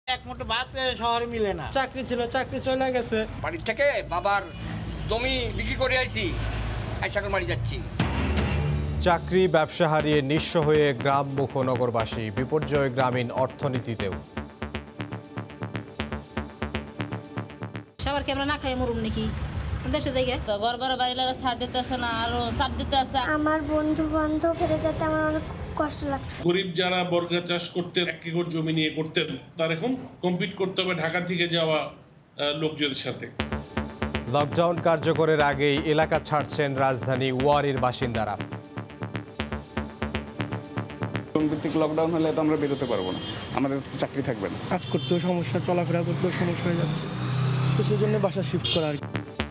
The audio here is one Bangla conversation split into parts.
এক মুঠো ভাত শহরে মিলে না। চাকরি ছিল, চাকরি চলে গেছে। বাড়ির থেকে বাবার জমি বিক্রি করে আইছি, আইসাকের বাড়ি যাচ্ছি। চাকরি ব্যবসা হারিয়ে নিঃস্ব হয়ে গ্রামমুখ নগরবাসী, বিপর্যয় গ্রামীণ অর্থনীতিতেও। সবার কি আমরা না খাই মরুম নাকি দেশে জায়গা? ঘর বড় বাড়িলারা ছাড় দিতেছে না, আরো চাপ দিতে আছে। আমার বন্ধু বান্ধব ছেড়ে যেতে আমার অনেক কষ্ট লাগছে। গরিব যারা বর্গা চাষ করতেন, 1 একর জমি নিয়ে করতেন, তার এখন কম্পিট করতে হবে ঢাকা থেকে যাওয়া লোকজনের সাথে। লকডাউন কার্যকরের আগেই এলাকা ছাড়ছেন রাজধানী ওয়ারীর বাসিন্দারা। ভিত্তিক লকডাউন হলে তো আমরা বেরোতে পারবো না, আমাদের চাকরি থাকবে না, কাজ করতেও সমস্যা, চলাফেরা করতেও সমস্যা হয়ে যাচ্ছে, তো সেই জন্য বাসা শিফট করা আর কি।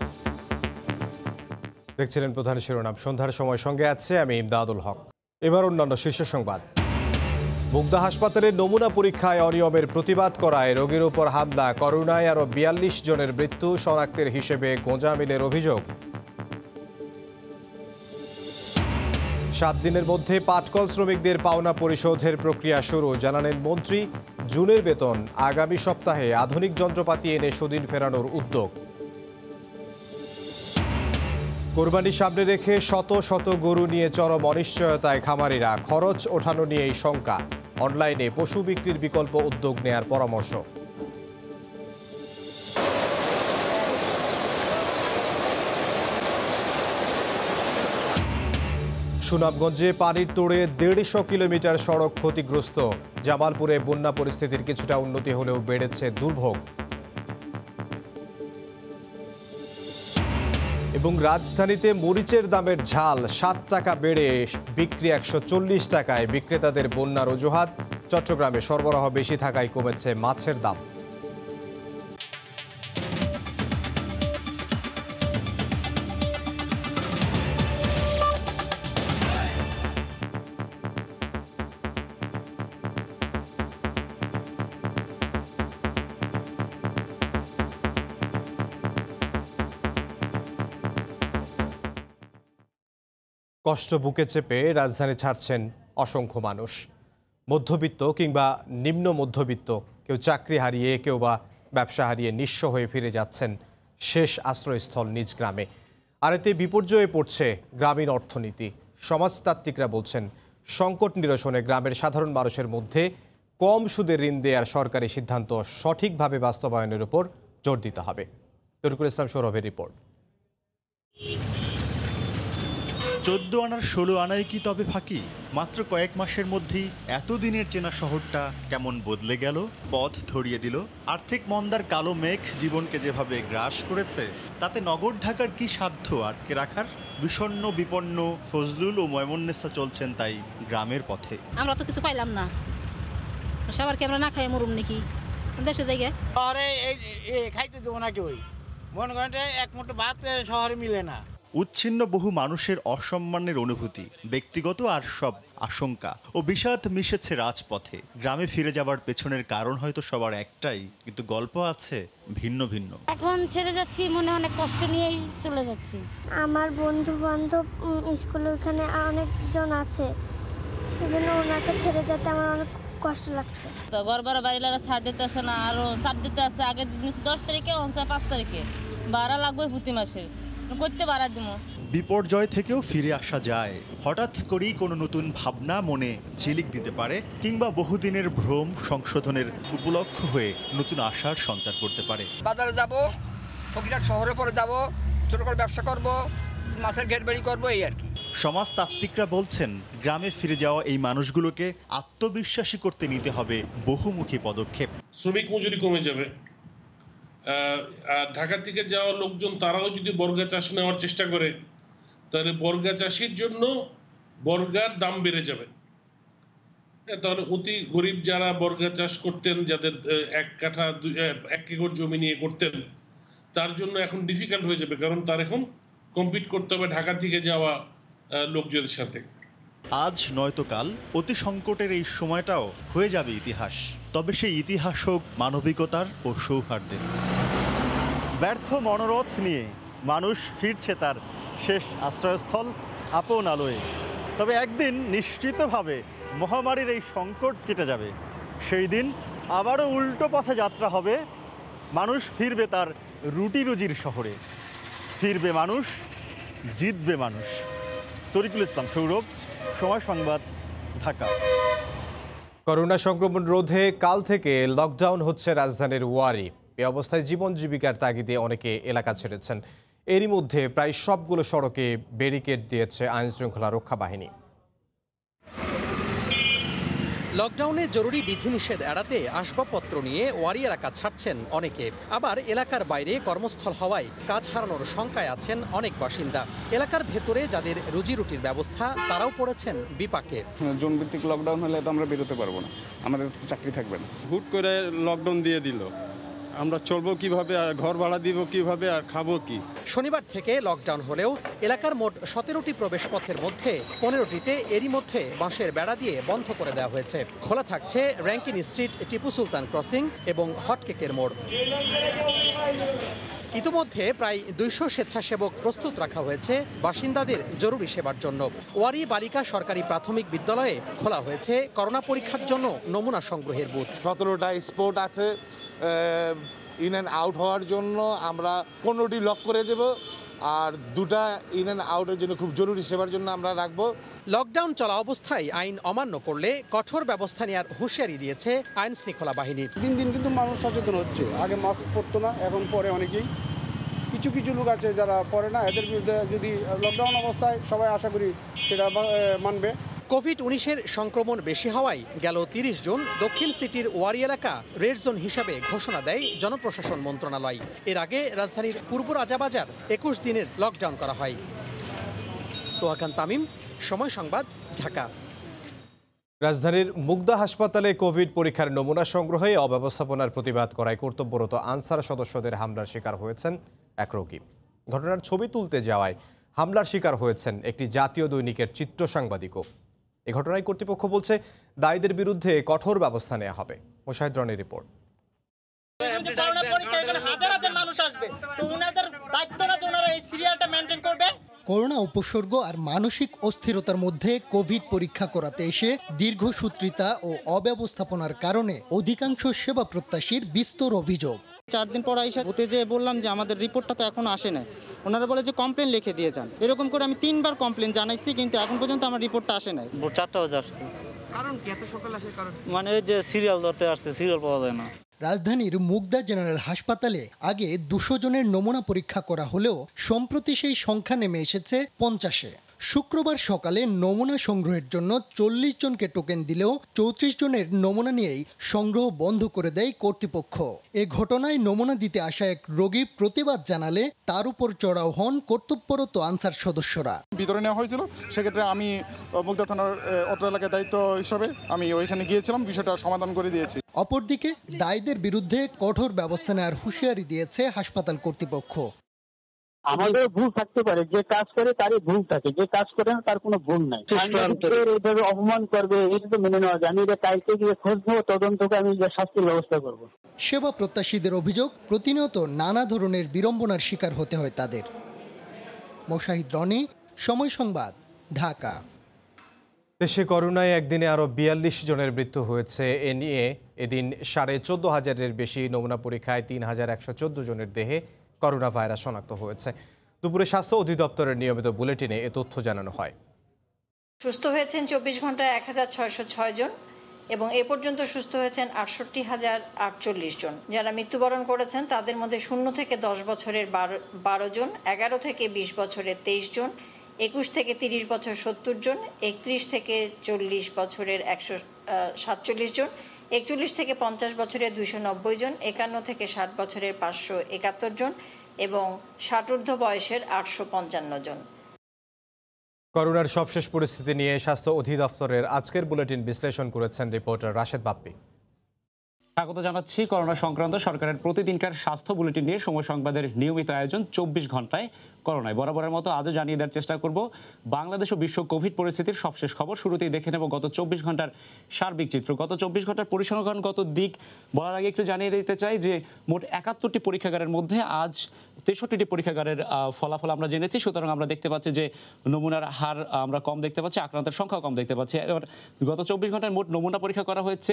দেখছিলেন প্রধান শিরোনাম। সন্ধ্যার সময় সঙ্গে আছে আমি ইমদাদুল হক। এবার অন্যান্য শীর্ষ সংবাদ। মুগদা হাসপাতালের নমুনা পরীক্ষায় অনিয়মের প্রতিবাদ করায় রোগীর উপর হামলা, করোনায় আরও 42 জনের মৃত্যু, শনাক্তের হিসেবে গোঁজা মিলের অভিযোগ। 7 দিনের মধ্যে পাটকল শ্রমিকদের পাওনা পরিশোধের প্রক্রিয়া শুরু, জানালেন মন্ত্রী। জুনের বেতন আগামী সপ্তাহে, আধুনিক যন্ত্রপাতি এনে সুদিন ফেরানোর উদ্যোগ। কোরবানি সামনে রেখে শত শত গরু নিয়ে চরম অনিশ্চয়তায় খামারিরা, খরচ ওঠানো নিয়েই শঙ্কা। অনলাইনে পশু বিক্রির বিকল্প উদ্যোগ নেয়ার পরামর্শ। সুনামগঞ্জে পানির তোড়ে 150 কিলোমিটার সড়ক ক্ষতিগ্রস্ত। জামালপুরে বন্যা পরিস্থিতির কিছুটা উন্নতি হলেও বেড়েছে দুর্ভোগ। এবং রাজধানীতে মরিচের দামের ঝাল 7 টাকা বেড়ে বিক্রি 140 টাকায়, বিক্রেতাদের বন্যার অজুহাত। চট্টগ্রামে সরবরাহ বেশি থাকায় কমেছে মাছের দাম। কষ্ট বুকে চেপে রাজধানী ছাড়ছেন অসংখ্য মানুষ। মধ্যবিত্ত কিংবা নিম্ন মধ্যবিত্ত, কেউ চাকরি হারিয়ে, কেউ বা ব্যবসা হারিয়ে নিঃস্ব হয়ে ফিরে যাচ্ছেন শেষ আশ্রয়স্থল নিজ গ্রামে। আর এতে বিপর্যয়ে পড়ছে গ্রামীণ অর্থনীতি। সমাজতাত্ত্বিকরা বলছেন, সংকট নিরসনে গ্রামের সাধারণ মানুষের মধ্যে কম সুদে ঋণ দেওয়ার সরকারি সিদ্ধান্ত সঠিকভাবে বাস্তবায়নের উপর জোর দিতে হবে। তরিকুল ইসলাম সৌরভের রিপোর্ট। 14 আনার 16 আনাই কি তবে ফাঁকি? মাত্র কয়েক মাসের মধ্যেই এতদিনের চেনা শহরটা কেমন বদলে গেল, পথ ধরিয়ে দিল। আর্থিক মন্দার কালো মেঘ জীবনকে যেভাবে গ্রাস করেছে, তাতে নগর ঢাকার কি সাধ্য আটকে রাখার? বিষণ্ণ বিপন্ন ফজলুল ও ময়মুন্নেসা চলছেন তাই গ্রামের পথে। আমরা তো কিছু পাইলাম না, সবার কি আমরা না খাই মরুম নাকি দেশে জায়গা? শহরে খাইতে দেবো না কেউ, মনে করেন 1 মুঠো ভাত শহরে মিলে না। উচ্ছিন্ন বহু মানুষের অসম্মানের অনুভূতি, ব্যক্তিগত আর সব আশঙ্কা ও বিষাদ মিশেছে রাজপথে। গ্রামে ফিরে যাবার পেছনের কারণ হয়তো সবার একটাই, কিন্তু গল্প আছে ভিন্ন ভিন্ন। এখন ছেড়ে যাচ্ছি, মনে অনেক কষ্ট নিয়েই চলে যাচ্ছি। আমার বন্ধু বান্ধব স্কুলে ওখানে অনেকজন আছে, সেজন্য ওনাকে ছেড়ে যেতে আমার অনেক কষ্ট লাগছে। তো ঘর বড় বাড়িলারা ছাড় দিতেছে না, আরো চাপ দিতে আছে। আগে 10 তারিখে, 5 তারিখে ভাড়া লাগবে প্রতি মাসে, করতে ভাড়া দিব। বিপর্যয় থেকেও ফিরে আসা যায়, হঠাৎ করেই কোনো নতুন ভাবনা মনে ঝিলিক দিতে পারে, কিংবা বহুদিনের ভ্রম সংশোধনের উপলক্ষ হয়ে নতুন আশার সঞ্চার করতে পারে। বাজারে যাব, ফকিরহাট শহরে পরে যাব, ছোট করে ব্যবসা করব, মাছের ঘের বেড়ি করবো, এই আর কি। সমাজতাত্ত্বিকরা বলছেন, গ্রামে ফিরে যাওয়া এই মানুষগুলোকে আত্মবিশ্বাসী করতে নিতে হবে বহুমুখী পদক্ষেপ। শ্রমিক মজুরি কমে যাবে। ঢাকা থেকে যাওয়া লোকজন তারাও যদি বর্গা চাষ নেওয়ার চেষ্টা করে, তাহলে বর্গা চাষের জন্য বর্গার দাম বেড়ে যাবে। তাহলে অতি গরিব যারা বর্গা চাষ করতেন, যাদের 1 একর জমি নিয়ে করতেন, তার জন্য এখন ডিফিকাল্ট হয়ে যাবে, কারণ তার এখন কম্পিট করতে হবে ঢাকা থেকে যাওয়া লোকজনের সাথে। আজ নয়তো কাল অতি সংকটের এই সময়টাও হয়ে যাবে ইতিহাস, তবে সেই ইতিহাস হোক মানবিকতার ও সৌহার্দ্যের। ব্যর্থ মনোরথ নিয়ে মানুষ ফিরছে তার শেষ আশ্রয়স্থল আপন আলোয়। তবে একদিন নিশ্চিতভাবে মহামারীর এই সংকট কেটে যাবে, সেই দিন আবারও উল্টো পথে যাত্রা হবে, মানুষ ফিরবে তার রুটি রুজির শহরে, ফিরবে মানুষ, জিতবে মানুষ। তরিকুল ইসলাম সৌরভ, সময় সংবাদ, ঢাকা। করোনা সংক্রমণ রোধে কাল থেকে লকডাউন হচ্ছে রাজধানীর ওয়ারী। এ অবস্থায় জীবন জীবিকার তাগিদে অনেকে এলাকা ছেড়েছেন। এরই মধ্যে প্রায় সবগুলো সড়কে ব্যারিকেড দিয়েছে আইনশৃঙ্খলা রক্ষা বাহিনী। লকডাউনে জরুরি বিধিনিষেধ এড়াতে আসবাবপত্র নিয়ে ওয়ারী এলাকা ছাড়ছেন অনেকে, আবার এলাকার বাইরে কর্মস্থল হওয়ায় কাজ হারানোর শঙ্কায় আছেন অনেক বাসিন্দা। এলাকার ভেতরে যাদের রুজি রুটির ব্যবস্থা তারাও পড়েছেন বিপাকে। জোন ভিত্তিক লকডাউন হলে তো আমরা বেরোতে পারবো না, আমাদের চাকরি থাকবে না। হুট করে লকডাউন দিয়ে দিল, আমরা চলবো কিভাবে, আর ঘর ভাড়া দিব কিভাবে, আর খাবো কি? শনিবার থেকে লকডাউন হলেও এলাকার মোট 17টি প্রবেশ পথের মধ্যে 15টিতে এরই মধ্যে বাঁশের বেড়া দিয়ে বন্ধ করে দেওয়া হয়েছে। খোলা থাকছে Rankin street, Tipu Sultan crossing এবং হটকেকের মোড়। ইতিমধ্যে প্রায় 200 স্বেচ্ছাসেবক প্রস্তুত রাখা হয়েছে বাসিন্দাদের জরুরি সেবার জন্য। ওয়ারী বালিকা সরকারি প্রাথমিক বিদ্যালয়ে খোলা হয়েছে করোনা পরীক্ষার জন্য নমুনা সংগ্রহের বুথ। 17টা স্পট আছে ইন অ্যান্ড আউট হওয়ার জন্য, আমরা 15টি লক করে দেব, আর 2টা ইন অ্যান্ড আউটের জন্য খুব জরুরি সেবার জন্য আমরা রাখবো। লকডাউন চলা অবস্থায় আইন অমান্য করলে কঠোর ব্যবস্থা নেওয়ার হুঁশিয়ারি দিয়েছে আইন শৃঙ্খলা বাহিনী। দিন দিন কিন্তু মানুষ সচেতন হচ্ছে, আগে মাস্ক পরতো না, এখন পরে অনেকেই। কিছু কিছু লোক আছে যারা পরে না, এদের বিরুদ্ধে যদি লকডাউন অবস্থায় সবাই আশা করি সেটা মানবে। কোভিড-19-এর সংক্রমণ বেশি হওয়ায় গেল 30 জুন দক্ষিণ সিটির ওয়ারী এলাকা রেড জোন হিসাবে ঘোষণা দেয় জনপ্রশাসন মন্ত্রণালয়। এর আগে রাজধানীর পূর্ব রাজাবাজার 21 দিনের লকডাউন করা হয়। তোয়াকান তামিম, সময় সংবাদ, ঢাকা। রাজধানীর মুগদা হাসপাতালে কোভিড পরীক্ষার নমুনা সংগ্রহে অব্যবস্থাপনার প্রতিবাদ করায় কর্তব্যরত আনসার সদস্যদের হামলার শিকার হয়েছেন এক রোগী। ঘটনার ছবি তুলতে যাওয়ায় হামলার শিকার হয়েছেন একটি জাতীয় দৈনিকের চিত্র সাংবাদিকও। এ ঘটনায় কর্তৃপক্ষ বলছে দায়ীদের বিরুদ্ধে কঠোর ব্যবস্থা নেওয়া হবে। মোশাহিদ রনির রিপোর্ট। করোনা উপসর্গ আর মানসিক অস্থিরতার মধ্যে কোভিড পরীক্ষা করাতে এসে দীর্ঘসূত্রিতা ও অব্যবস্থাপনার কারণে অধিকাংশ সেবা প্রত্যাশীর বিস্তর অভিযোগ। 4 দিন পর আইসা হতে যে বললাম যে আমাদের রিপোর্টটা তো এখনো আসে নাই, ওনারা বলে যে কমপ্লেন লিখে দিয়ে যান। এরকম করে আমি 3 বার কমপ্লেন জানাইছি, কিন্তু এখন পর্যন্ত আমার রিপোর্টটা আসে নাই। 4টা বাজে আসছে। কারণ কি এত সকাল আসার কারণ? মানে যে সিরিয়াল ধরতে আসছে, সিরিয়াল পাওয়া যায় না। রাজধানীর মুগদা জেনারেল হাসপাতালে আগে 200 জনের নমুনা পরীক্ষা করা হলেও সম্প্রতি সেই সংখ্যা নেমে এসেছে 50-এ। শুক্রবার সকালে নমুনা সংগ্রহের জন্য 40 জনকে টোকেন দিলেও 34 জনের নমুনা নিয়েই সংগ্রহ বন্ধ করে দেয় কর্তৃপক্ষ। এ ঘটনায় নমুনা দিতে আসা এক রোগী প্রতিবাদ জানালে তার উপর চড়াও হন কর্তব্যরত আনসার সদস্যরা। ভিতরে নেওয়া হয়েছিল, সেক্ষেত্রে আমি মুগদা থানার অত্র এলাকায় দায়িত্ব হিসাবে আমি ওইখানে গিয়েছিলাম, বিষয়টা সমাধান করে দিয়েছি। অপরদিকে দায়ীদের বিরুদ্ধে কঠোর ব্যবস্থা নেওয়ার হুঁশিয়ারি দিয়েছে হাসপাতাল কর্তৃপক্ষ। আমাদের ভুল থাকতে পারে, যে কাজ করে তারই ভুল থাকে, যে কাজ করে না তার কোনো ভুল নাই। এইভাবে অপমান করবে, এটা তো মেনে নেওয়া যায়। আমি এটা কালকে গিয়ে খোঁজ নেবো, তদন্ত করে আমি শাস্তির ব্যবস্থা করব। সেবা প্রত্যাশীদের অভিযোগ, প্রতিনিয়ত নানা ধরনের বিড়ম্বনার শিকার হতে হয় তাদের। মোশাহিদ রনি, সময় সংবাদ, ঢাকা। দেশে করোনায় একদিনে আরও 42 জনের মৃত্যু হয়েছে। এ নিয়ে এদিন 14,500-এর বেশি নমুনা পরীক্ষায় 3,114 জনের দেহে করোনা ভাইরাস শনাক্ত হয়েছে। দুপুরে স্বাস্থ্য অধিদপ্তরের নিয়মিত বুলেটিনে এ তথ্য জানানো হয়। সুস্থ হয়েছেন 24 ঘন্টায় 1,606 জন এবং এ পর্যন্ত সুস্থ হয়েছেন 68,048 জন। যারা মৃত্যুবরণ করেছেন তাদের মধ্যে 0 থেকে 10 বছরের 12 জন, 11 থেকে 20 বছরের 23 জন, 21 থেকে 30 বছর 70 জন, 31 থেকে 40 বছরের 147 জন, 41 থেকে 50 বছরের 290 জন, 51 থেকে 60 বছরের 571 জন এবং 60 ঊর্ধ্ব বয়সের 855 জন। করোনার সবশেষ পরিস্থিতি নিয়ে স্বাস্থ্য অধিদপ্তরের আজকের বুলেটিন বিশ্লেষণ করেছেন রিপোর্টার রাশেদ বাপ্পি। স্বাগত জানাচ্ছি করোনা সংক্রান্ত সরকারের প্রতিদিনকার স্বাস্থ্য বুলেটিন নিয়ে সময় সংবাদের নিয়মিত আয়োজন 24 ঘন্টায় করোনায়। বরাবরের মতো আজও জানিয়ে দেওয়ার চেষ্টা করব বাংলাদেশ ও বিশ্ব কোভিড পরিস্থিতির সবশেষ খবর। শুরুতেই দেখে নেব গত 24 ঘন্টার সার্বিক চিত্র। গত 24 ঘন্টার পরিসংখ্যানগত দিক বলার আগে একটু জানিয়ে দিতে চাই যে মোট 71টি পরীক্ষাগারের মধ্যে আজ 63টি পরীক্ষাগারের ফলাফল আমরা জেনেছি। সুতরাং আমরা দেখতে পাচ্ছি যে নমুনার হার আমরা কম দেখতে পাচ্ছি, আক্রান্তের সংখ্যাও কম দেখতে পাচ্ছি। এবার গত 24 ঘন্টায় মোট নমুনা পরীক্ষা করা হয়েছে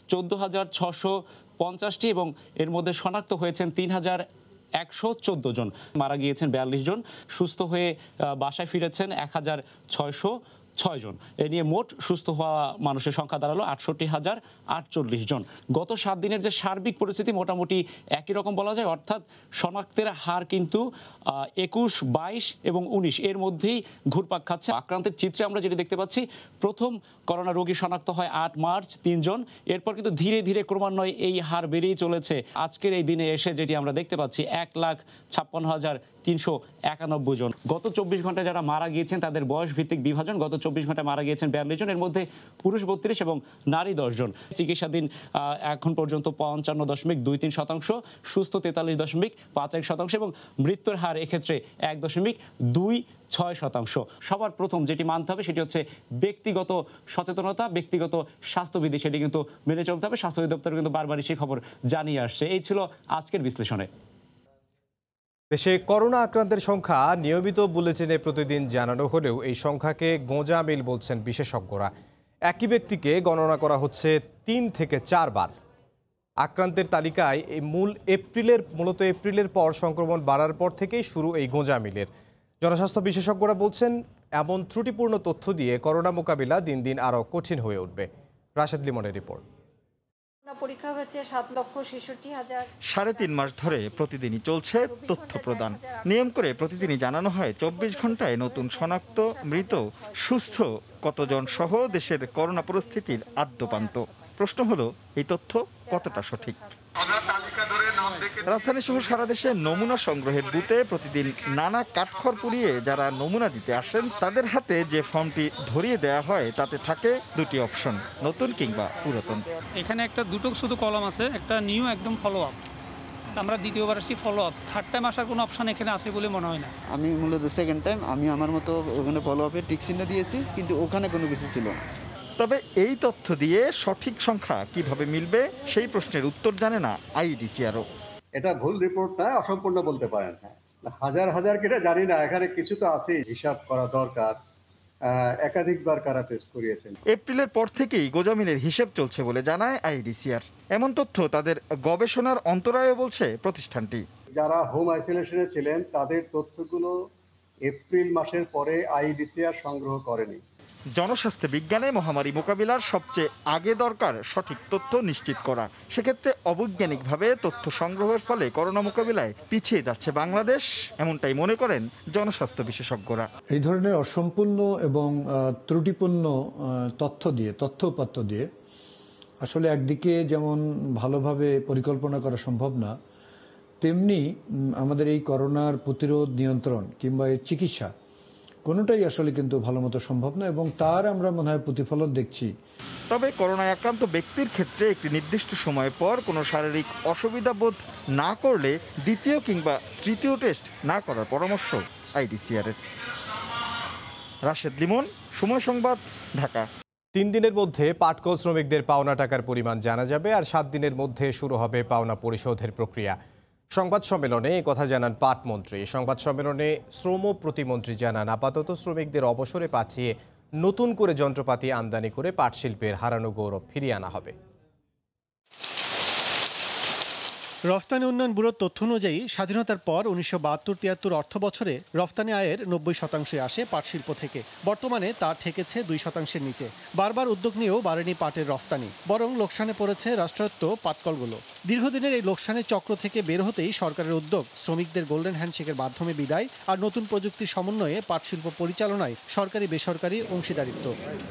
14,650টি এবং এর মধ্যে শনাক্ত হয়েছেন 3,114 জন, মারা গিয়েছেন 42 জন, সুস্থ হয়ে বাসায় ফিরেছেন 1,606 জন। এ নিয়ে মোট সুস্থ হওয়া মানুষের সংখ্যা দাঁড়ালো 68,048 জন। গত 7 দিনের যে সার্বিক পরিস্থিতি মোটামুটি একই রকম বলা যায়, অর্থাৎ শনাক্তের হার কিন্তু 21, 22 এবং 19 এর মধ্যেই ঘুরপাক খাচ্ছে। আক্রান্তের চিত্রে আমরা যেটি দেখতে পাচ্ছি, প্রথম করোনা রোগী শনাক্ত হয় 8 মার্চ 3 জন। এরপর কিন্তু ধীরে ধীরে ক্রমান্বয়ে এই হার বেড়েই চলেছে। আজকের এই দিনে এসে যেটি আমরা দেখতে পাচ্ছি 1,56,391 জন। গত 24 ঘন্টায় যারা মারা গিয়েছেন তাদের বয়স ভিত্তিক বিভাজন, গত 24 ঘন্টায় মারা গিয়েছেন 42 জন, এর মধ্যে পুরুষ 32 এবং নারী 10 জন। চিকিৎসাধীন এখন পর্যন্ত 55.23%, সুস্থ 43.51% এবং মৃত্যুর হার এক্ষেত্রে 1.26%। সবার প্রথম যেটি মানতে হবে সেটি হচ্ছে ব্যক্তিগত সচেতনতা, ব্যক্তিগত স্বাস্থ্যবিধি, সেটি কিন্তু মেনে চলতে হবে। স্বাস্থ্য অধিদপ্তর কিন্তু বারবারই সেই খবর জানিয়ে আসছে। এই ছিল আজকের বিশ্লেষণে। দেশে করোনা আক্রান্তের সংখ্যা নিয়মিত বুলেটিনে প্রতিদিন জানানো হলেও এই সংখ্যাকে গোঁজামিল বলছেন বিশেষজ্ঞরা। একই ব্যক্তিকে গণনা করা হচ্ছে 3 থেকে 4 বার। আক্রান্তের তালিকায় মূলত এপ্রিলের পর সংক্রমণ বাড়ার পর থেকেই শুরু এই গোঁজামিলের। জনস্বাস্থ্য বিশেষজ্ঞরা বলছেন এমন ত্রুটিপূর্ণ তথ্য দিয়ে করোনা মোকাবিলা দিন দিন আরও কঠিন হয়ে উঠবে। রাশেদ লিমনের রিপোর্ট। পরীক্ষা হয়েছে 7,66,000। 3.5 মাস ধরে প্রতিদিনই চলছে তথ্য প্রদান। নিয়ম করে প্রতিদিনই জানানো হয় 24 ঘন্টায় নতুন শনাক্ত, মৃত, সুস্থ কতজন সহ দেশের করোনা পরিস্থিতির আদ্যপান্ত। প্রশ্ন হলো এই তথ্য কতটা সঠিক? রাজধানী সহ সারা দেশে নমুনা সংগ্রহের বুথে প্রতিদিন নানা কাঠখড় পুড়িয়ে যারা নমুনা দিতে আসেন তাদের হাতে যে ফর্মটি ধরিয়ে দেওয়া হয় তাতে থাকে 2টি অপশন, নতুন কিংবা পুরাতন। এখানে দুটো শুধু কলম আছে, একটা নিউ একদম ফলো আপ। আমরা দ্বিতীয়বার আসি ফলো আপ, থার্ড টাইম আসার কোনো অপশন এখানে আছে বলে মনে হয় না। আমি মূলত সেকেন্ড টাইম আমি আমার মতো ওখানে ফলো আপের টিক চিহ্ন দিয়েছি, কিন্তু ওখানে কোনো কিছু ছিল না। তবে এই তথ্য দিয়ে সঠিক সংখ্যা কিভাবে মিলবে সেই প্রশ্নের উত্তর জানে না আইইডিসিআরও। এটা ভুল রিপোর্ট না, অসম্পূর্ণ বলতে পারেন। হাজার হাজার কেটে জানি না, এখানে কিছু তো আছে, হিসাব করা দরকার। একাধিকবার কারা টেস্ট করিয়েছেন। এপ্রিলের পর থেকেই গোঁজামিলের হিসেব চলছে বলে জানায় আইইডিসিআর। এমন তথ্য তাদের গবেষণার অন্তরায় বলছে প্রতিষ্ঠানটি। যারা হোম আইসোলেশনে ছিলেন তাদের তথ্যগুলো এপ্রিল মাসের পরে আইইডিসিআর সংগ্রহ করেনি। জনস্বাস্থ্য বিজ্ঞানে মহামারী মোকাবিলার সবচেয়ে আগে দরকার সঠিক তথ্য নিশ্চিত করা। সেক্ষেত্রে অবৈজ্ঞানিকভাবে তথ্য সংগ্রহের ফলে করোনা মোকাবিলায় পিছিয়ে যাচ্ছে বাংলাদেশ, এমনটাই মনে করেন জনস্বাস্থ্য বিশেষজ্ঞরা। এই ধরনের অসম্পূর্ণ এবং ত্রুটিপূর্ণ তথ্য উপাত্ত দিয়ে আসলে একদিকে যেমন ভালোভাবে পরিকল্পনা করা সম্ভব না, তেমনি আমাদের এই করোনার প্রতিরোধ, নিয়ন্ত্রণ কিংবা এর চিকিৎসা কোনোটাই আসলে কিন্তু ভালো মতো সম্ভব না, এবং তার আমরা মনে হয় প্রতিফলন দেখছি। তবে করোনায় আক্রান্ত ব্যক্তির ক্ষেত্রে একটি নির্দিষ্ট সময় পর কোনো শারীরিক অসুবিধা বোধ না করলে দ্বিতীয় কিংবা তৃতীয় টেস্ট না করার পরামর্শ আইইডিসিআরের। রাশেদ লিমন, সময় সংবাদ, ঢাকা। 3 দিনের মধ্যে পাটকল শ্রমিকদের পাওনা টাকার পরিমাণ জানা যাবে, আর 7 দিনের মধ্যে শুরু হবে পাওনা পরিশোধের প্রক্রিয়া। সংবাদ সম্মেলনে এই কথা জানান পাটমন্ত্রী। সংবাদ সম্মেলনে শ্রম প্রতিমন্ত্রী জানান আপাতত শ্রমিকদের অবসরে পাঠিয়ে নতুন করে যন্ত্রপাতি আমদানি করে পাট শিল্পের হারানো গৌরব ফিরিয়ে আনা হবে। রফতানি উন্নয়ন ব্যুরোর তথ্য অনুযায়ী স্বাধীনতার পর 1972-73 অর্থ বছরে রফতানি আয়ের 90% আসে পাট শিল্প থেকে। বর্তমানে তা ঠেকেছে 2%-এর নিচে। বারবার উদ্যোগ নিয়েও বাড়েনি পাটের রফতানি, বরং লোকসানে পড়েছে রাষ্ট্রায়ত্ত পাটকলগুলো। দীর্ঘদিনের এই লোকসানের চক্র থেকে বের হতেই সরকারের উদ্যোগ, শ্রমিকদের গোল্ডেন হ্যান্ডশেকের মাধ্যমে বিদায় আর নতুন প্রযুক্তির সমন্বয়ে পাট শিল্প পরিচালনায় সরকারি বেসরকারি অংশীদারিত্ব।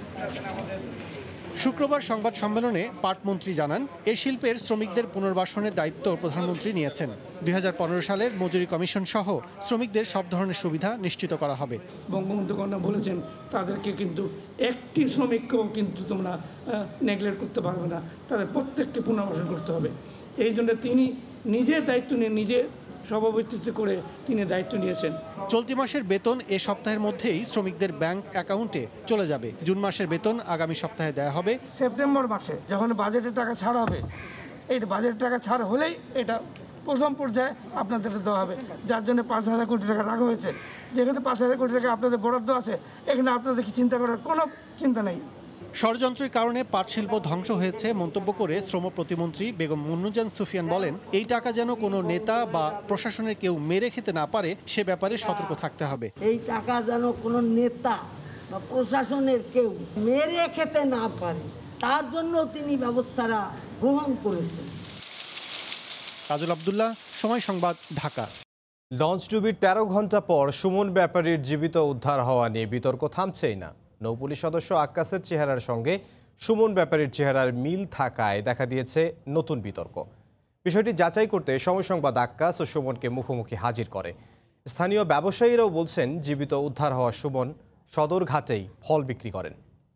শুক্রবার সংবাদ সম্মেলনে পাটমন্ত্রী জানান এই শিল্পের শ্রমিকদের পুনর্বাসনের দায়িত্ব প্রধানমন্ত্রী নিয়েছেন। 2015 সালের মজুরি কমিশন সহ শ্রমিকদের সব ধরনের সুবিধা নিশ্চিত করা হবে। বঙ্গবন্ধু কন্যা বলেছেন তাদেরকে কিন্তু একটি শ্রমিককেও কিন্তু তোমরা নেগলেক্ট করতে পারবে না, তাদের প্রত্যেককে পুনর্বাসন করতে হবে। এই জন্য তিনি নিজে দায়িত্ব নিয়ে নিজে সভাপতিত্ব করে তিনি দায়িত্ব নিয়েছেন। চলতি মাসের বেতন এ সপ্তাহের মধ্যেই শ্রমিকদের ব্যাংক অ্যাকাউন্টে চলে যাবে। জুন মাসের বেতন আগামী সপ্তাহে দেয়া হবে। সেপ্টেম্বর মাসে যখন বাজেটের টাকা ছাড় হবে, এই বাজেটের টাকা ছাড় হলেই এটা প্রথম পর্যায়ে আপনাদের দেওয়া হবে, যার জন্য 5,000 কোটি টাকা রাখা হয়েছে। যেখানে 5,000 কোটি টাকা আপনাদের বরাদ্দ আছে, এখানে আপনাদের কি চিন্তা করার কোনো চিন্তা নেই। ষড়যন্ত্রের কারণে পাট শিল্প ধ্বংস হয়েছে মন্তব্য করে শ্রম প্রতিমন্ত্রী বেগম মুন্নুজান সুফিয়ান বলেন, এই টাকা যেন কোনো নেতা বা প্রশাসনের কেউ মেরে খেতে না পারে সে ব্যাপারে সতর্ক থাকতে হবে। এই টাকা যেন কোনো নেতা বা প্রশাসনের কেউ মেরে খেতে না পারে, তার জন্য তিনি ব্যবস্থাটা গ্রহণ করেছেন। কাজল আব্দুল্লাহ, সময় সংবাদ, ঢাকা। লঞ্চডুবির 13 ঘন্টা পর সুমন ব্যাপারীর জীবিত উদ্ধার হওয়া নিয়ে বিতর্ক থামছেই না। নৌপুলিশ সদস্য আক্কাসের চেহারার সঙ্গে সুমন ব্যাপারীর চেহারার মিল থাকায় দেখা দিয়েছে নতুন বিতর্ক। বিষয়টি যাচাই করতে সময় সংবাদ আক্কাস ও সুমনকে মুখোমুখি হাজির করে। স্থানীয় ব্যবসায়ীরাও বলছেন, জীবিত উদ্ধার হওয়া সুমন সদরঘাটেই ফল বিক্রি করেন।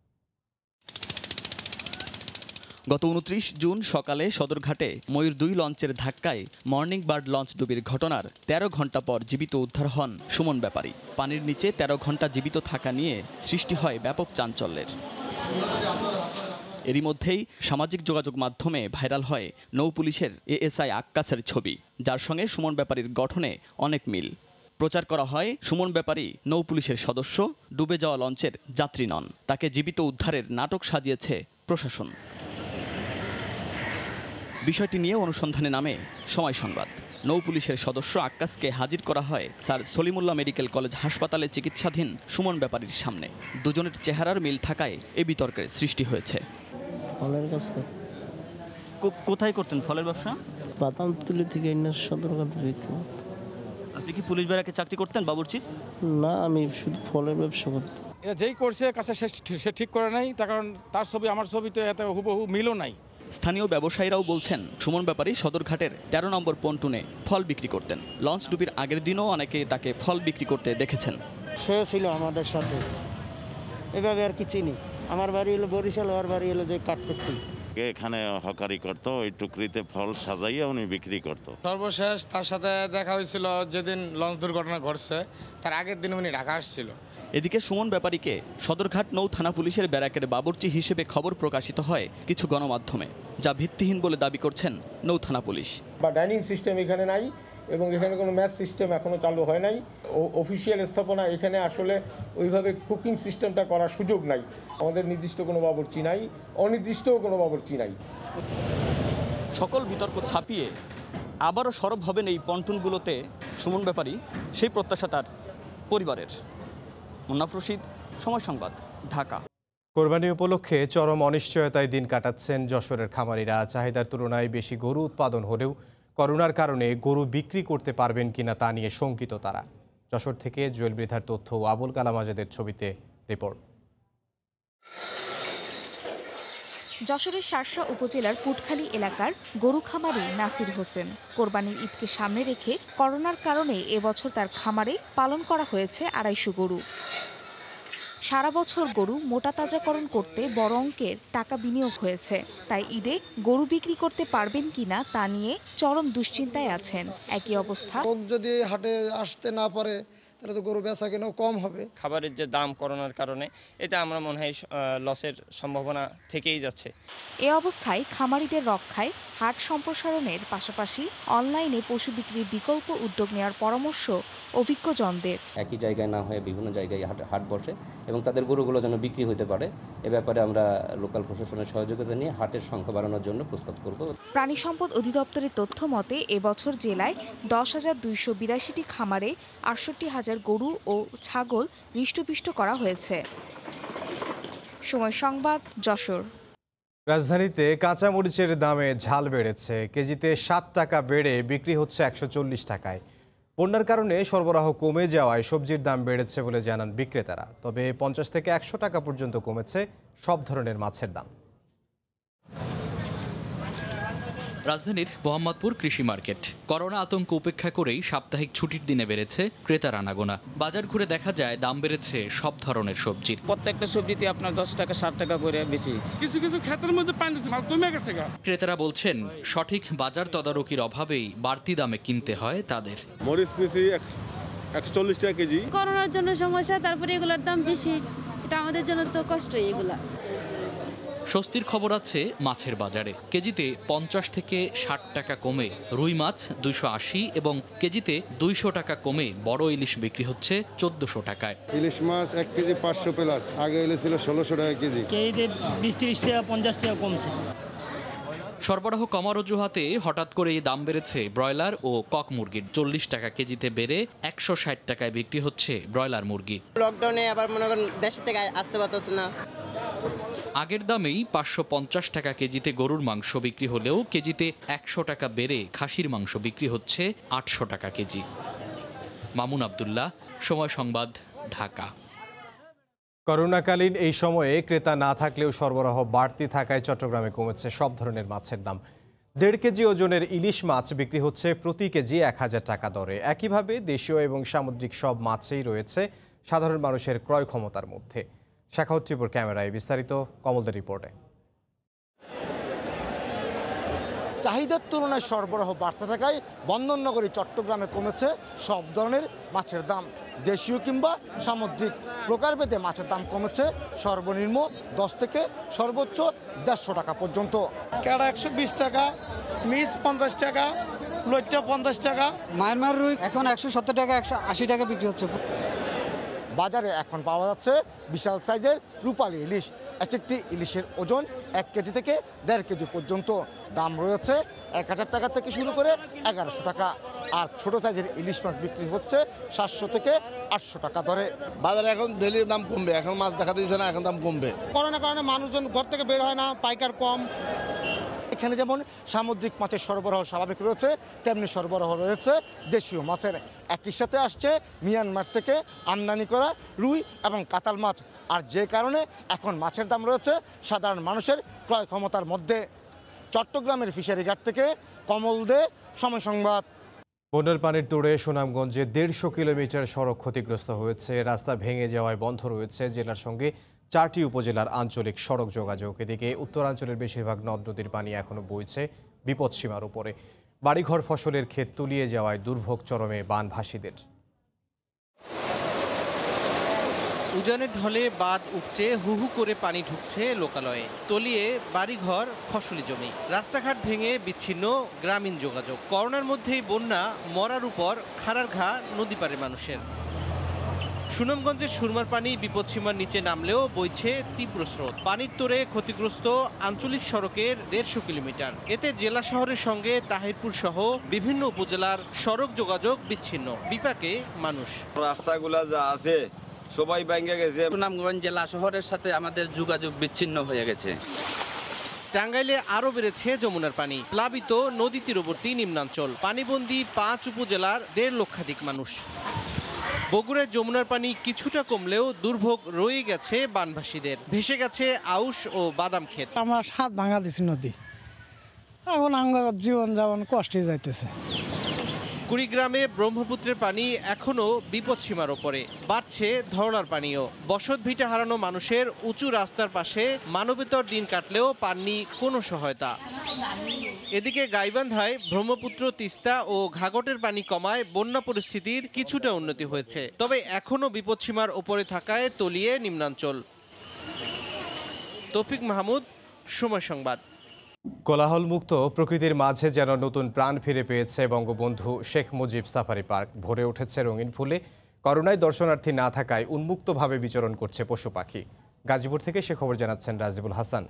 গত 29 জুন সকালে সদরঘাটে ময়ূর 2 লঞ্চের ধাক্কায় মর্নিং বার্ড লঞ্চ ডুবির ঘটনার 13 ঘন্টা পর জীবিত উদ্ধার হন সুমন ব্যাপারী। পানির নিচে 13 ঘন্টা জীবিত থাকা নিয়ে সৃষ্টি হয় ব্যাপক চাঞ্চল্যের। এরই মধ্যেই সামাজিক যোগাযোগ মাধ্যমে ভাইরাল হয় নৌপুলিশের এএসআই আক্কাসের ছবি, যার সঙ্গে সুমন ব্যাপারীর গঠনে অনেক মিল। প্রচার করা হয় সুমন ব্যাপারী নৌপুলিশের সদস্য, ডুবে যাওয়া লঞ্চের যাত্রী নন। তাকে জীবিত উদ্ধারের নাটক সাজিয়েছে প্রশাসন। বিষয়টি নিয়ে অনুসন্ধানে নামে সময় সংবাদ। নৌপুলিশের সদস্য আক্কাসকে হাজির করা হয় স্যার সলিমুল্লাহ মেডিকেল কলেজ হাসপাতালে চিকিৎসাধীন সুমন ব্যাপারীর সামনে। দুজনের চেহারার মিল থাকায় এই বিতর্কের সৃষ্টি হয়েছে। ফলের কাজ কোথায় করতেন ফলের ব্যবসা? পাতামতুলি থেকে সদরঘাট বিক্রি। আপনি কি পুলিশ ব্যারাকে চাকরি করতেন বাবুর্চির? না, আমি শুধু ফলের ব্যবসা করতাম। এটা যেই করছে কাজটা সে ঠিক করে নাই, তার কারণ তার ছবি আমার ছবি তো এত হুবহু মিলও নাই। স্থানীয় ব্যবসায়ীরাও বলছেন, সুমন ব্যাপারী সদরঘাটের 13 নম্বর পন্টুনে ফল বিক্রি করতেন। লঞ্চ ডুবির আগের দিনও অনেকে তাকে ফল বিক্রি করতে দেখেছেন। সে ছিল আমাদের সাথে, এভাবে আর কি চিনি। আমার বাড়ি হলো বরিশাল, ওর বাড়ি হলো যে কাঠপট্টি। এখানে হকারি করতো, ওই টুকরিতে ফল সাজাইয়া উনি বিক্রি করতো। সর্বশেষ তার সাথে দেখা হয়েছিল যেদিন লঞ্চ দুর্ঘটনা ঘটছে, তার আগের দিন উনি ঢাকা আসছিল। এদিকে সুমন ব্যাপারীকে সদরঘাট নৌ থানা পুলিশের ব্যারাকের বাবুর্চি হিসেবে খবর প্রকাশিত হয় কিছু গণমাধ্যমে, যা ভিত্তিহীন বলে দাবি করছেন নৌ থানা পুলিশ। বা ডাইনিং সিস্টেম এখানে নাই এবং এখানে কোনো ম্যাচ সিস্টেম এখনও চালু হয় নাই। অফিসিয়াল স্থাপনা এখানে আসলে ওইভাবে কুকিং সিস্টেমটা করার সুযোগ নাই। আমাদের নির্দিষ্ট কোনো বাবুর্চি নাই, অনির্দিষ্টও কোনো বাবুর্চি নাই। সকল বিতর্ক ছাপিয়ে আবারও সরব হবেন এই পন্টুনগুলোতে সুমন ব্যাপারী, সেই প্রত্যাশা তার পরিবারের। মুন্নাফ রশিদ, সময় সংবাদ, ঢাকা। কোরবানি উপলক্ষে চরম অনিশ্চয়তায় দিন কাটাচ্ছেন যশোরের খামারিরা। চাহিদার তুলনায় বেশি গরু উৎপাদন হলেও করোনার কারণে গরু বিক্রি করতে পারবেন কিনা তা নিয়ে শঙ্কিত তারা। যশোর থেকে জুয়েল মৃধার তথ্য, আবুল কালাম আজাদের ছবিতে রিপোর্ট। যশোরের শার্শা উপজেলার পুটখালী এলাকার গরু খামারি নাসির হোসেন কোরবানির ঈদকে সামনে রেখে করোনার কারণে এবছর তার খামারে পালন করা হয়েছে 250 গরু। সারা বছর গরু মোটা তাজাকরণ করতে বড় অঙ্কের টাকা বিনিয়োগ হয়েছে, তাই ঈদে গরু বিক্রি করতে পারবেন কিনা তা নিয়ে চরম দুশ্চিন্তায় আছেন। একই অবস্থা, লোক যদি হাটে আসতে না পারে তাহলে তো গরু বেচা কেনাও কম হবে। খাবারের যে দাম করোনার কারণে, এটা আমরা মনে হয় লসের সম্ভাবনা থেকেই যাচ্ছে। এ অবস্থায় খামারিদের রক্ষায় হাট সম্প্রসারণের পাশাপাশি অনলাইনে পশু বিক্রির বিকল্প উদ্যোগ নেওয়ার পরামর্শ অভিজ্ঞজনদের। একই জায়গায় না হয়ে বিভিন্ন জায়গায় হাট বসে এবং তাদের গরুগুলো যেন বিক্রি হতে পারে, এ ব্যাপারে আমরা লোকাল প্রশাসনের সহযোগিতা নিয়ে হাটের সংখ্যা বাড়ানোর জন্য প্রস্তাব করব। প্রাণী সম্পদ অধিদপ্তরের তথ্য মতে এবছর জেলায় 10,282টি খামারে 68,000 গরু ও ছাগল হৃষ্টপুষ্ট করা হয়েছে। সময় সংবাদ, যশোর। রাজধানীতে কাঁচামরিচের দামে ঝাল বেড়েছে। কেজিতে 60 টাকা বেড়ে বিক্রি হচ্ছে 140 টাকায়। বন্যার কারণে সরবরাহ কমে যাওয়ায় সবজির দাম বেড়েছে বলে জানান বিক্রেতারা। তবে 50 থেকে 100 টাকা পর্যন্ত কমেছে সব ধরনের মাছের দাম। রাজধানীর মোহাম্মদপুর কৃষি মার্কেট। করোনা আতঙ্ক উপেক্ষা করেই সাপ্তাহিক ছুটির দিনে বেড়েছে ক্রেতার আনাগোনা। বাজার ঘুরে দেখা যায় দাম বেড়েছে সব ধরনের সবজির। প্রত্যেকটা সবজিতে আপনার 10 টাকা 60 টাকা করে বেশি। কিছু কিছু ক্ষেতের মধ্যে পানি কমে গেছে। ক্রেতারা বলছেন সঠিক বাজার তদারকির অভাবেই বাড়তি দামে কিনতে হয় তাদের। মরিচ নিছি 140 টাকা কেজি। করোনার জন্য সমস্যা, তারপরে এগুলোর দাম বেশি, এটা আমাদের জন্য তো কষ্টই। এগুলা স্বস্তির খবর আছে মাছের বাজারে। কেজিতে 50 থেকে 60 টাকা কমে রুই মাছ 280 এবং কেজিতে 200 টাকা কমে বড় ইলিশ বিক্রি হচ্ছে 1400 টাকায়। ইলিশ মাছ 1 কেজি 500 প্লাস, আগে ইলিশ ছিল 1600 টাকা কেজি। কেজিতে 20-30 টাকা 50 টাকা কমছে। সরবরাহ কমার অজুহাতে হঠাৎ করেই দাম বেড়েছে ব্রয়লার ও কক মুরগির। 40 টাকা কেজিতে বেড়ে 160 টাকায় বিক্রি হচ্ছে ব্রয়লার মুরগি। লকডাউনে আবার মনে করেন দেশ থেকে আসতে পারতেছে না। আগের দামেই 550 টাকা কেজিতে গরুর মাংস বিক্রি হলেও কেজিতে 100 টাকা বেড়ে খাসির মাংস বিক্রি হচ্ছে 800 টাকা কেজি। মামুন আব্দুল্লাহ, সময় সংবাদ, ঢাকা। করোনাকালীন এই সময়ে ক্রেতা না থাকলেও সরবরাহ বাড়তি থাকায় চট্টগ্রামে কমেছে সব ধরনের মাছের দাম। 1.5 কেজি ওজনের ইলিশ মাছ বিক্রি হচ্ছে প্রতি কেজি 1000 টাকা দরে। একইভাবে দেশীয় এবং সামুদ্রিক সব মাছই রয়েছে সাধারণ মানুষের ক্রয় ক্ষমতার মধ্যে। শাখাউত টিপুর ক্যামেরায় বিস্তারিত, কমলদের রিপোর্টে। চাহিদার তুলনায় সরবরাহ বাড়তে থাকায় বন্দরনগরী চট্টগ্রামে কমেছে সব ধরনের মাছের দাম। দেশীয় কিংবা সামুদ্রিক প্রকারভেদে মাছের দাম কমেছে সর্বনিম্ন 10 থেকে সর্বোচ্চ 150 টাকা পর্যন্ত। ক্যাড়া 120 টাকা, মিস 50 টাকা, লইট্টা 50 টাকা। মায়ানমার রুই এখন 170 টাকা 180 টাকা বিক্রি হচ্ছে। বাজারে এখন পাওয়া যাচ্ছে বিশাল সাইজের রূপালী ইলিশ। একটি ইলিশের ওজন 1 কেজি থেকে 1.5 কেজি পর্যন্ত। দাম রয়েছে 1000 টাকা থেকে শুরু করে 1100 টাকা। আর ছোট সাইজের ইলিশ মাছ বিক্রি হচ্ছে 700 থেকে 800 টাকা দরে। বাজারে এখন ডেলির দাম কমবে, এখন মাছ দেখা দিচ্ছে না, এখন দাম কমবে। করোনার কারণে মানুষজন ঘর থেকে বের হয় না, পাইকার কম। এখানে যেমন সামুদ্রিক মাছের সরবরাহ স্বাভাবিক রয়েছে, তেমনি সরবরাহ রয়েছে দেশীয় মাছের। একই সাথে আসছে মিয়ানমার থেকে আমদানি করা রুই এবং কাতাল মাছ। আর যে কারণে এখন মাছের দাম রয়েছে সাধারণ মানুষের ক্রয় ক্ষমতার মধ্যে। চট্টগ্রামের ফিশারি ঘাট থেকে কমল দে, সময় সংবাদ। বন্যার পানির তোড়ে সুনামগঞ্জে 150 কিলোমিটার সড়ক ক্ষতিগ্রস্ত হয়েছে। রাস্তা ভেঙে যাওয়ায় বন্ধ রয়েছে জেলার সঙ্গে 4টি উপজেলার আঞ্চলিক সড়ক যোগাযোগ। এদিকে উত্তরাঞ্চলের বেশিরভাগ নদ নদীর পানি এখনো বইছে বিপদসীমার উপরে। বাড়িঘর ফসলের ক্ষেত তলিয়ে যাওয়ায় দুর্ভোগ চরমে বানভাসীদের। উজানের ঢলে বাঁধ উপচে হু হু করে পানি ঢুকছে লোকালয়ে, তলিয়ে বাড়িঘর, ফসলি জমি। রাস্তাঘাট ভেঙে বিচ্ছিন্ন গ্রামীণ যোগাযোগ। করোনার মধ্যেই বন্যা, মরার উপর খাড়ার ঘা নদী পারে মানুষের। সুনামগঞ্জের সুরমার পানি বিপদসীমার নিচে নামলেও বইছে তীব্র স্রোত। পানির তোড়ে ক্ষতিগ্রস্ত আঞ্চলিক সড়কের 150 কিলোমিটার। এতে জেলা শহরের সঙ্গে তাহিরপুর সহ বিভিন্ন উপজেলার সড়ক যোগাযোগ বিচ্ছিন্ন। বিপাকে মানুষ। রাস্তাগুলা যা আছে সবাই ভেঙে গেছে। সুনামগঞ্জ জেলা শহরের সাথে আমাদের যোগাযোগ বিচ্ছিন্ন হয়ে গেছে। টাঙ্গাইলে আরও বেড়েছে যমুনার পানি। প্লাবিত নদী তীরবর্তী নিম্নাঞ্চল। পানিবন্দী 5 উপজেলার 1.5 লক্ষাধিক মানুষ। বগুড়ার যমুনার পানি কিছুটা কমলেও দুর্ভোগ রয়ে গেছে বানভাসীদের। ভেসে গেছে আউশ ও বাদাম ক্ষেত। আমার হাত ভাঙা দিছি নদী, এখন আমার জীবন যাপন কষ্টে যাইতেছে। কুড়িগ্রামে ব্রহ্মপুত্রের পানি এখনো বিপদসীমার ওপরে। বাড়ছে ধরনার পানিও। বসত ভিটা হারানো মানুষের উঁচু রাস্তার পাশে মানবেতর দিন কাটলেও পাননি কোনো সহায়তা। এদিকে গাইবান্ধায় ব্রহ্মপুত্র, তিস্তা ও ঘাঘটের পানি কমায় বন্যা পরিস্থিতির কিছুটা উন্নতি হয়েছে, তবে এখনো বিপদসীমার ওপরে থাকায় তলিয়ে নিম্নাঞ্চল। তৌফিক মাহমুদ, সময় সংবাদ। কোলাহলমুক্ত প্রকৃতির মাঝে যেন নতুন প্রাণ ফিরে পেয়েছে বঙ্গবন্ধু শেখ মুজিব সাফারি পার্ক। ভরে উঠেছে রঙিন ফুলে। করোনায় দর্শনার্থী না থাকায় উন্মুক্তভাবে বিচরণ করছে পশু পাখি। গাজীপুর থেকে সে খবর জানাচ্ছেন রাজিবুল হাসান।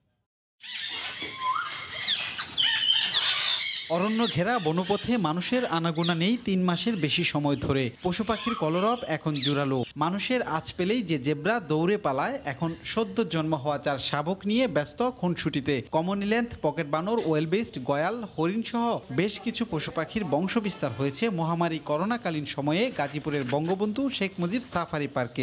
অরণ্য ঘেরা বনপথে মানুষের আনাগোনা নেই 3 মাসের বেশি সময় ধরে। পশু পাখির কলরব এখন জোরালো। মানুষের আঁচ পেলেই যে জেব্রা দৌড়ে পালায়, এখন সদ্য জন্ম হওয়া 4 শাবক নিয়ে ব্যস্ত খুনসুটিতে। কমনিল্যান্ড, পকেট বানর, ওয়েলবেস্ট, গয়াল, হরিণ সহ বেশ কিছু পশু পাখির বংশবিস্তার হয়েছে মহামারী করোনাকালীন সময়ে গাজীপুরের বঙ্গবন্ধু শেখ মুজিব সাফারি পার্কে।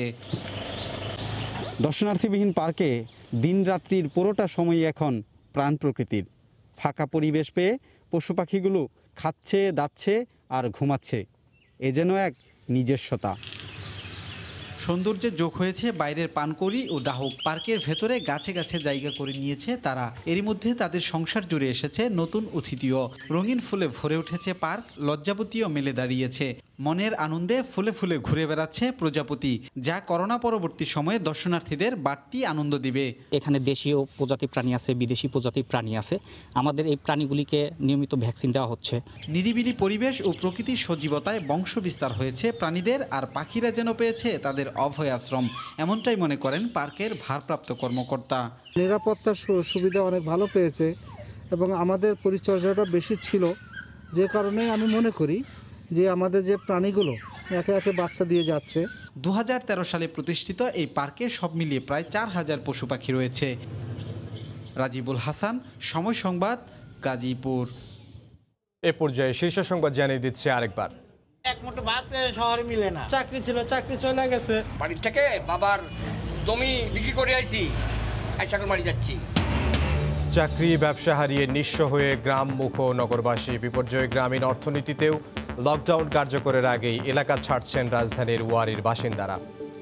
দর্শনার্থীবিহীন পার্কে দিন রাত্রির পুরোটা সময়ই এখন প্রাণ প্রকৃতির। ফাঁকা পরিবেশ পেয়ে পশু পাখিগুলো খাচ্ছে, দাচ্ছে আর ঘুমাচ্ছে। এ যেন এক নিজস্বতা। সৌন্দর্যে যোগ হয়েছে বাইরের পানকড়ি ও ডাহক। পার্কের ভেতরে গাছে গাছে জায়গা করে নিয়েছে তারা। এরই মধ্যে তাদের সংসার জুড়ে এসেছে নতুন অতিথিও। রঙিন ফুলে ভরে উঠেছে পার্ক, লজ্জাবতীও মেলে দাঁড়িয়েছে। মনের আনন্দে ফুলে ফুলে ঘুরে বেড়াচ্ছে প্রজাপতি, যা করোনা পরবর্তী সময়ে দর্শনার্থীদের বাড়তি আনন্দ দিবে। এখানে দেশীয় প্রজাতির প্রাণী আছে, বিদেশি প্রজাতির প্রাণী আছে। আমাদের এই প্রাণীগুলিকে নিয়মিত ভ্যাকসিন দেওয়া হচ্ছে। নিরিবিলি পরিবেশ ও প্রকৃতির সজীবতায় বংশ বিস্তার হয়েছে প্রাণীদের, আর পাখিরা যেন পেয়েছে তাদের অভয় আশ্রম। এমনটাই মনে করেন পার্কের ভারপ্রাপ্ত কর্মকর্তা। নিরাপত্তার সুবিধা অনেক ভালো পেয়েছে এবং আমাদের পরিচর্যাটা বেশি ছিল, যে কারণে আমি মনে করি যে আমাদের যে প্রাণীগুলো একে একে বাচ্চা দিয়ে যাচ্ছে। 2013 সালে প্রতিষ্ঠিত এই পার্কে সব মিলিয়ে প্রায় 4000 পশু পাখি রয়েছে। রাজিবুল হাসান, সময় সংবাদ, গাজীপুর। এ পর্যায়ে শীর্ষ সংবাদ জানিয়ে দিচ্ছে আরেকবার। এক মুঠো ভাত শহরে মিলে না। চাকরি ছিল, চাকরি চলে গেছে। বাড়ি থেকে বাবার জমি বিক্রি করে আইছি, এখন বাড়ি যাচ্ছি। চাকরি ব্যবসা হারিয়ে নিঃস্ব হয়ে গ্রামমুখ নগরবাসী। বিপর্যয় গ্রামীণ অর্থনীতিতেও। লকডাউন কার্যকরের আগেই এলাকা ছাড়ছেন রাজধানীর ওয়ারীর বাসিন্দারা।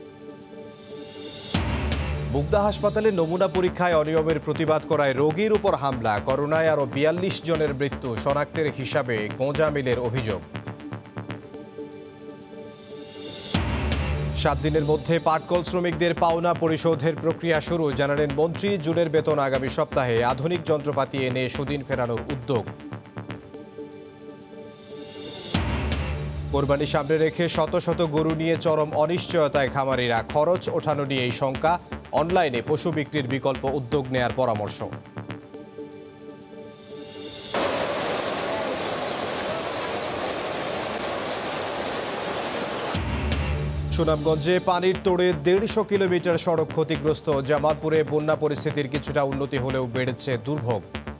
বুগদা হাসপাতালে নমুনা পরীক্ষায় অনিয়মের প্রতিবাদ করায় রোগীর উপর হামলা। করোনায় আরও 42 জনের মৃত্যু। শনাক্তের হিসাবে গোঁজামিলের অভিযোগ। 7 দিনের মধ্যে পাটকল শ্রমিকদের পাওনা পরিশোধের প্রক্রিয়া শুরু, জানালেন মন্ত্রী। জুনের বেতন আগামী সপ্তাহে। আধুনিক যন্ত্রপাতি এনে সুদিন ফেরানোর উদ্যোগ। কোরবানি সামনে রেখে শত শত গরু নিয়ে চরম অনিশ্চয়তায় খামারিরা। খরচ ওঠানো নিয়ে এই শঙ্কা। অনলাইনে পশু বিক্রির বিকল্প উদ্যোগ নেয়ার পরামর্শ। সুনামগঞ্জে পানির তোড়ে 150 কিলোমিটার সড়ক ক্ষতিগ্রস্ত। জামালপুরে বন্যা পরিস্থিতির কিছুটা উন্নতি হলেও বেড়েছে দুর্ভোগ।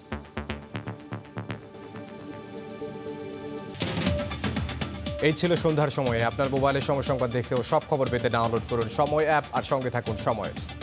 এই ছিল সন্ধ্যার সময়ে। আপনার মোবাইলে সময় সংবাদ দেখতেও সব খবর পেতে ডাউনলোড করুন সময় অ্যাপ আর সঙ্গে থাকুন সময়।